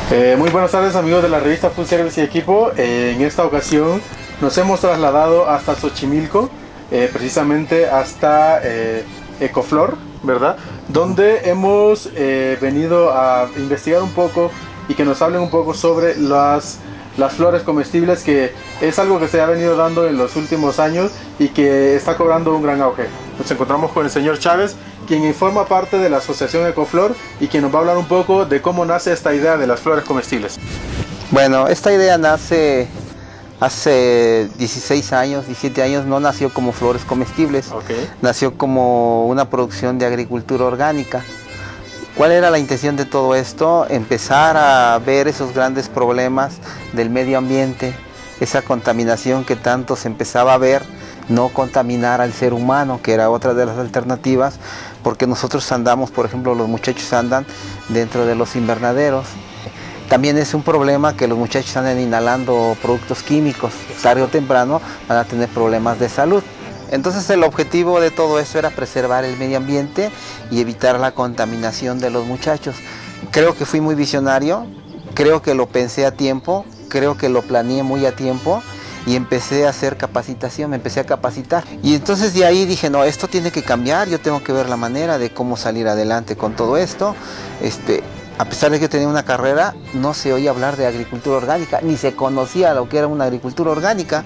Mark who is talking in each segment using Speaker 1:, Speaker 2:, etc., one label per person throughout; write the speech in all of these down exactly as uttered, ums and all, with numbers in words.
Speaker 1: Eh, muy buenas tardes, amigos de la revista Food Service y Equipo. Eh, en esta ocasión nos hemos trasladado hasta Xochimilco, eh, precisamente hasta eh, Ecoflor, ¿verdad? Donde hemos eh, venido a investigar un poco y que nos hablen un poco sobre las, las flores comestibles, que es algo que se ha venido dando en los últimos años y que está cobrando un gran auge. Nos encontramos con el señor Chávez, quien forma parte de la asociación Ecoflor y quien nos va a hablar un poco de cómo nace esta idea de las flores comestibles.
Speaker 2: Bueno, esta idea nace hace dieciséis años, diecisiete años. No nació como flores comestibles,
Speaker 1: Okay.
Speaker 2: Nació como una producción de agricultura orgánica. ¿Cuál era la intención de todo esto? Empezar a ver esos grandes problemas del medio ambiente, esa contaminación que tanto se empezaba a ver, no contaminar al ser humano, que era otra de las alternativas, porque nosotros andamos, por ejemplo, los muchachos andan dentro de los invernaderos. También es un problema que los muchachos andan inhalando productos químicos, tarde o temprano van a tener problemas de salud. Entonces el objetivo de todo eso era preservar el medio ambiente y evitar la contaminación de los muchachos. Creo que fui muy visionario, creo que lo pensé a tiempo, creo que lo planeé muy a tiempo y empecé a hacer capacitación, me empecé a capacitar. Y entonces de ahí dije, no, esto tiene que cambiar, yo tengo que ver la manera de cómo salir adelante con todo esto. Este, a pesar de que tenía una carrera, no se oía hablar de agricultura orgánica, ni se conocía lo que era una agricultura orgánica.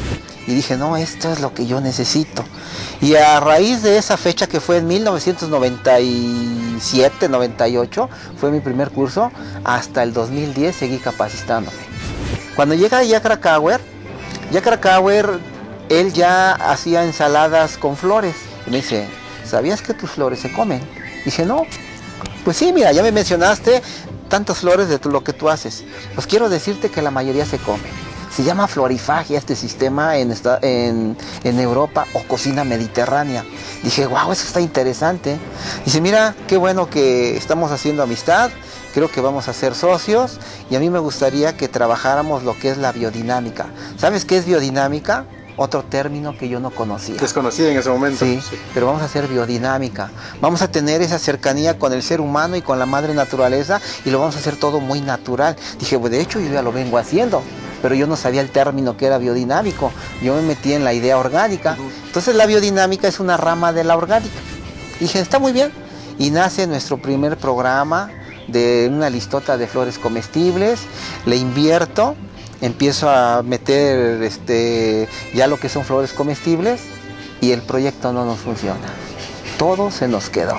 Speaker 2: Y dije, no, esto es lo que yo necesito. Y a raíz de esa fecha, que fue en mil novecientos noventa y siete, noventa y ocho, fue mi primer curso, hasta el dos mil diez seguí capacitándome. Cuando llega Jack Krakauer, Jack Krakauer, él ya hacía ensaladas con flores. Y me dice, ¿sabías que tus flores se comen? Dije, no. Pues sí, mira, ya me mencionaste tantas flores de lo que tú haces. Pues quiero decirte que la mayoría se come. Se llama florifagia este sistema en, esta, en, en Europa, o cocina mediterránea. Dije, wow, eso está interesante. Dice, mira, qué bueno que estamos haciendo amistad, creo que vamos a ser socios y a mí me gustaría que trabajáramos lo que es la biodinámica. ¿Sabes qué es biodinámica? Otro término que yo no conocía.
Speaker 1: Desconocida en ese momento.
Speaker 2: Sí, sí, pero vamos a hacer biodinámica. Vamos a tener esa cercanía con el ser humano y con la madre naturaleza y lo vamos a hacer todo muy natural. Dije, pues de hecho yo ya lo vengo haciendo, pero yo no sabía el término que era biodinámico. Yo me metí en la idea orgánica. Entonces la biodinámica es una rama de la orgánica. Dije, está muy bien. Y nace nuestro primer programa de una listota de flores comestibles. Le invierto. Empiezo a meter este, ya lo que son flores comestibles y el proyecto no nos funciona. Todo se nos quedó.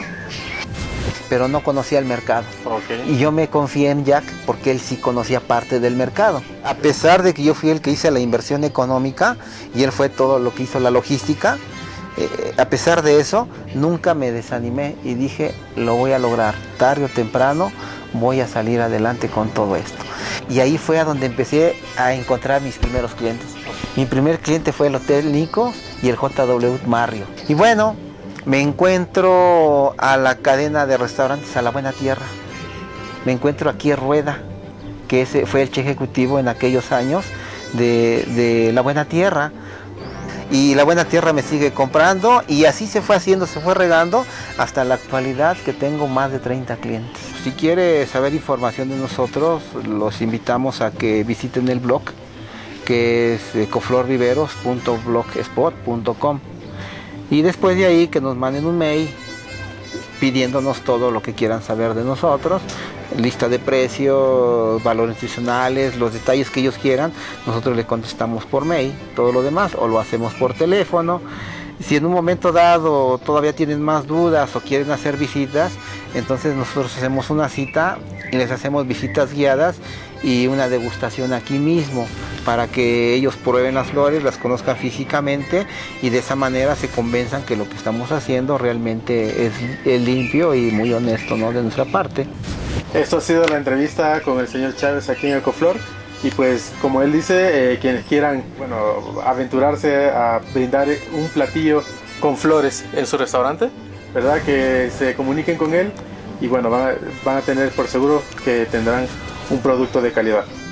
Speaker 2: Pero no conocía el mercado. Okay. Y yo me confié en Jack porque él sí conocía parte del mercado. A pesar de que yo fui el que hice la inversión económica y él fue todo lo que hizo la logística, eh, a pesar de eso, nunca me desanimé y dije, lo voy a lograr. Tarde o temprano voy a salir adelante con todo esto. Y ahí fue a donde empecé a encontrar mis primeros clientes. Mi primer cliente fue el Hotel Nico y el J W Marriott. Y bueno, me encuentro a la cadena de restaurantes A La Buena Tierra. Me encuentro aquí a Rueda, que ese fue el chef ejecutivo en aquellos años de, de La Buena Tierra. Y La Buena Tierra me sigue comprando y así se fue haciendo, se fue regando hasta la actualidad, que tengo más de treinta clientes. Si quiere saber información de nosotros, los invitamos a que visiten el blog, que es ecoflorviveros punto blogspot punto com, y después de ahí que nos manden un mail pidiéndonos todo lo que quieran saber de nosotros, lista de precios, valores nutricionales, los detalles que ellos quieran. Nosotros le contestamos por mail, todo lo demás, o lo hacemos por teléfono. Si en un momento dado todavía tienen más dudas o quieren hacer visitas, entonces nosotros hacemos una cita y les hacemos visitas guiadas y una degustación aquí mismo, para que ellos prueben las flores, las conozcan físicamente y de esa manera se convenzan que lo que estamos haciendo realmente es, es limpio y muy honesto, ¿no?, de nuestra parte.
Speaker 1: Esto ha sido la entrevista con el señor Chávez aquí en Ecoflor. Y pues, como él dice, eh, quienes quieran, bueno, aventurarse a brindar un platillo con flores en su restaurante, ¿verdad?, que se comuniquen con él y bueno, van a, van a tener por seguro que tendrán un producto de calidad.